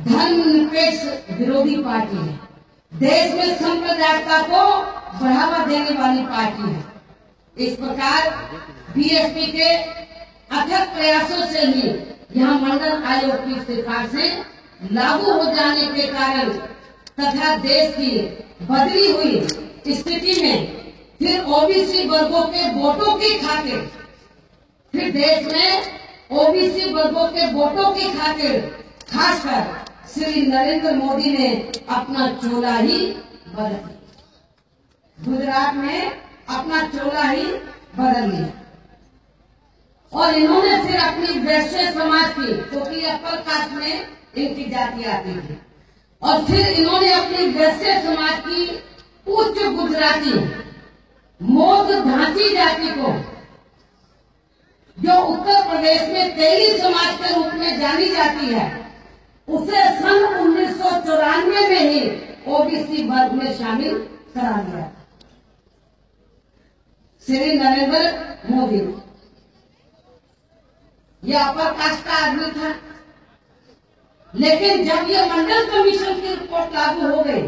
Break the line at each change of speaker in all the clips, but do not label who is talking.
धर्मनिरपेक्ष विरोधी पार्टी है, देश में सांप्रदायिकता को बढ़ावा देने वाली पार्टी है। इस प्रकार बीएसपी के अथक प्रयासों से ही यहाँ मंडल आयोग की सिफारिशें लागू हो जाने के कारण तथा देश की बदली हुई स्थिति में फिर ओबीसी वर्गों के वोटों की खातिर, फिर देश में ओबीसी वर्गों के वोटों की खातिर खासकर श्री नरेंद्र मोदी ने अपना चोला ही बदल लिया। गुजरात में अपना चोला ही बदल लिया और इन्होंने फिर अपनी वैश्य समाज की, क्योंकि अपर कास्ट में इनकी जाति आती थी, और फिर इन्होंने अपनी वैश्य समाज की उच्च गुजराती मोद धांची जाति को, जो उत्तर प्रदेश में तेली समाज के रूप में जानी जाती है, उसे सन 1994 में ही ओबीसी वर्ग में शामिल करा दिया श्री नरेंद्र मोदी। यह अपर कास्ट का आदमी था, लेकिन जब ये मंडल कमीशन की रिपोर्ट लागू हो गई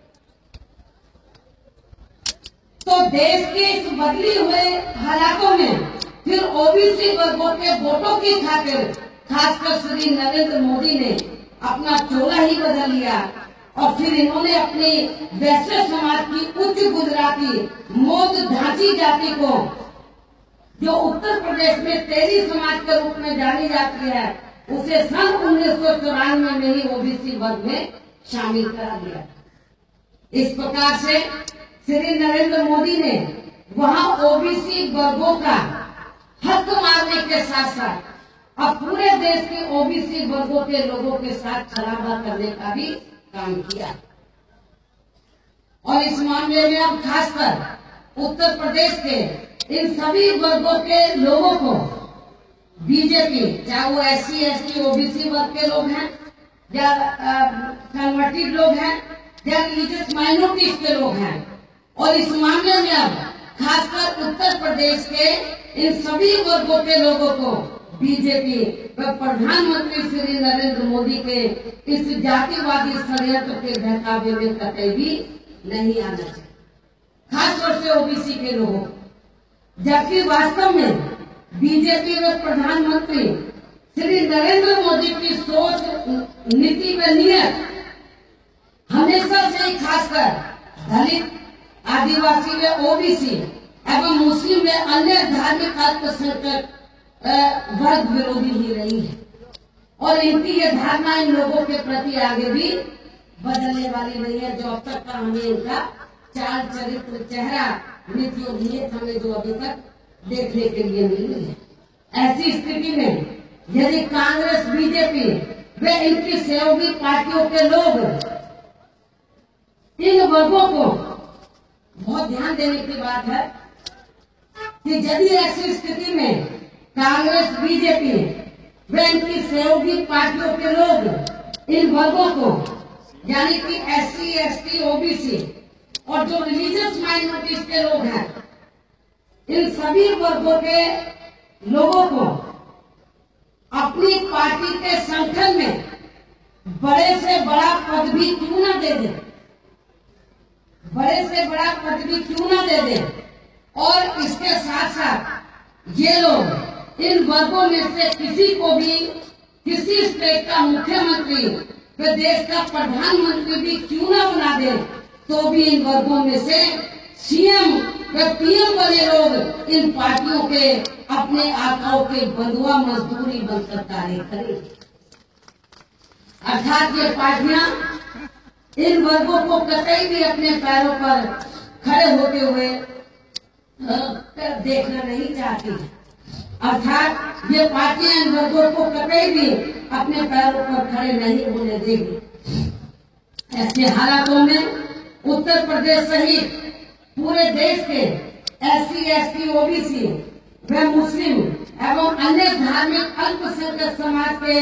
तो देश के इस बदली हुए हालातों में फिर ओबीसी वर्गों के वोटों की खातिर खासकर श्री नरेंद्र मोदी ने अपना चोला ही बदल लिया और फिर इन्होंने अपनी वैश्य समाज की उच्च गुजराती मोद धांची जाति को, जो उत्तर प्रदेश में तेली समाज के रूप में जानी जाती है, उसे सन 1994 में ही ओबीसी वर्ग में शामिल करा दिया। इस प्रकार से श्री नरेंद्र मोदी ने वहां ओबीसी वर्गों का हक मारने के साथ साथ अब पूरे देश के ओबीसी वर्गों के लोगों के साथ छलावा करने का भी काम किया। और इस मामले में अब खासकर उत्तर प्रदेश के इन सभी वर्गों के लोगों को बीजेपी, चाहे वो SC ST ओबीसी वर्ग के लोग हैं या कन्वर्टेड लोग हैं या रिलीजियस माइनॉरिटीज के लोग हैं, और इस मामले में अब खासकर उत्तर प्रदेश के इन सभी वर्गों के लोगों को बीजेपी व प्रधानमंत्री श्री नरेंद्र मोदी के इस जातिवादी षड्यंत्र के बहकावे में कतई भी नहीं आना चाहिए, खासतौर से ओबीसी के लोगों। जबकि वास्तव में बीजेपी व प्रधानमंत्री श्री नरेंद्र मोदी की सोच, नीति व नियत हमेशा से ही खासकर दलित, आदिवासी व ओबीसी एवं मुस्लिम व अन्य धार्मिक अल्पसंख्यक वर्ग विरोधी ही रही है, और इनकी ये धारणा इन लोगों के प्रति आगे भी बदलने वाली नहीं है, जो अब तक का हमें इनका चाल चरित्र, चेहरा, नीति और नीयत हमें जो अभी तक देखने के लिए मिली है। ऐसी स्थिति में यदि कांग्रेस, बीजेपी व इनकी सहयोगी पार्टियों के लोग इन वर्गों को, बहुत ध्यान देने की बात है कि यदि ऐसी स्थिति में कांग्रेस, बीजेपी व इनकी सहयोगी पार्टियों के लोग इन वर्गों को, यानी कि SC ST ओबीसी और जो रिलीजियस माइनॉरिटीज के लोग हैं, इन सभी वर्गों के लोगों को अपनी पार्टी के संगठन में बड़े से बड़ा पद भी क्यों न दे दे, बड़े से बड़ा पद भी क्यों न दे दे, और इसके साथ साथ ये लोग इन वर्गों में से किसी को भी, किसी स्टेट का मुख्यमंत्री व देश का प्रधानमंत्री भी क्यों न बना दे, तो भी इन वर्गों में से CM व PM बने लोग इन पार्टियों के अपने आकाओं के बंधुआ मजदूरी बनकर कार्य करें। अर्थात ये पार्टियां इन वर्गों को कतई भी अपने पैरों पर खड़े होते हुए देखना नहीं चाहती, अर्थात ये पार्टियां इन वर्गों को कतई भी अपने पैरों पर खड़े नहीं होने देगी। ऐसे हालातों में उत्तर प्रदेश सहित पूरे देश के SC ST ओबीसी व मुस्लिम एवं अन्य धार्मिक अल्पसंख्यक समाज के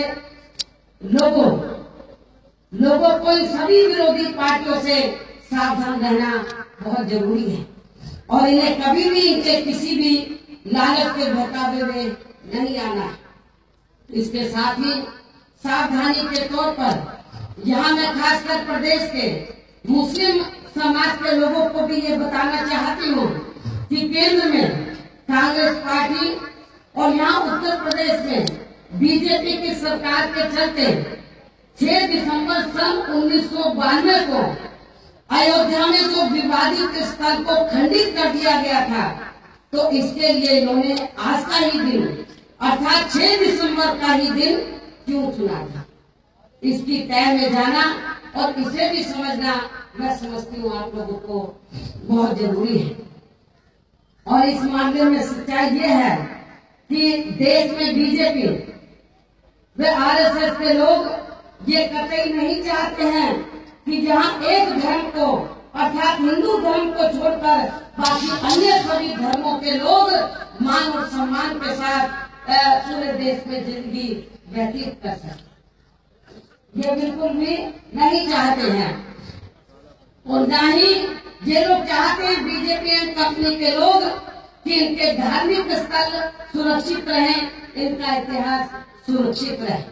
लोगों को इन सभी विरोधी पार्टियों से सावधान रहना बहुत जरूरी है, और इन्हें कभी भी इनके किसी भी लालच के बहकावे में नहीं आना। इसके साथ ही सावधानी के तौर पर यहाँ मैं खासकर प्रदेश के मुस्लिम समाज के लोगों को भी ये बताना चाहती हूँ कि केंद्र में कांग्रेस पार्टी और यहाँ उत्तर प्रदेश में बीजेपी की सरकार के चलते 6 दिसंबर सन 1992 को अयोध्या में जो विवादित स्थल को खंडित कर दिया गया था, तो इसके लिए इन्होंने आज का ही दिन अर्थात 6 दिसंबर का ही दिन क्यों चुना था, इसकी तय में जाना और इसे भी समझना मैं समझती हूँ आप लोगों को बहुत जरूरी है। और इस मामले में सच्चाई ये है कि देश में बीजेपी व आरएसएस के लोग ये कतई नहीं चाहते हैं कि जहाँ एक धर्म को अर्थात हिंदू धर्म को छोड़कर बाकी अन्य सभी धर्मों के लोग मान और सम्मान के साथ पूरे देश में जिंदगी व्यतीत कर सके, ये बिल्कुल भी नहीं चाहते हैं। और न ही ये लोग चाहते हैं बीजेपी एंड कंपनी के लोग कि इनके धार्मिक स्थल सुरक्षित रहे, इनका इतिहास सुरक्षित रहे।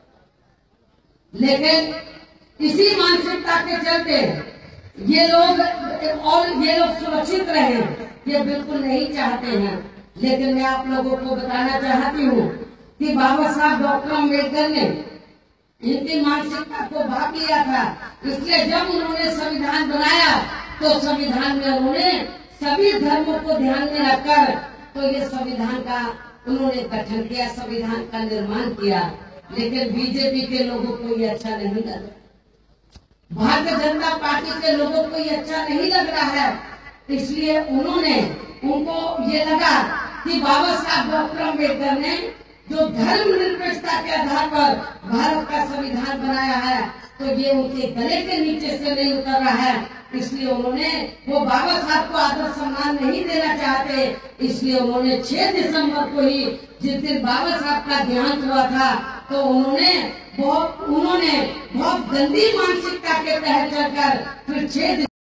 लेकिन इसी मानसिकता के चलते ये लोग सुरक्षित रहे, ये बिल्कुल नहीं चाहते हैं। लेकिन मैं आप लोगों को बताना चाहती हूँ कि बाबा साहब डॉक्टर अम्बेडकर ने इनकी मानसिकता को भाग लिया था, इसलिए जब उन्होंने संविधान बनाया तो संविधान में उन्होंने सभी धर्मों को ध्यान में रखकर तो ये संविधान का उन्होंने गठन किया, संविधान का निर्माण किया। लेकिन बीजेपी के लोगों को ये अच्छा नहीं लगा, भारतीय जनता पार्टी के लोगों को ये अच्छा नहीं लग रहा है, इसलिए उनको ये लगा कि बाबा साहब डॉक्टर अम्बेडकर ने जो धर्मनिरपेक्षता के आधार पर भारत का संविधान बनाया है, तो ये उनके गले के नीचे से नहीं उतर रहा है, इसलिए उन्होंने वो बाबा साहब को आदर सम्मान नहीं देना चाहते, इसलिए उन्होंने 6 दिसंबर को ही जिस दिन बाबा साहब का देहांत हुआ था, तो उन्होंने बहुत गंदी मानसिकता के तहत चलकर फिर 6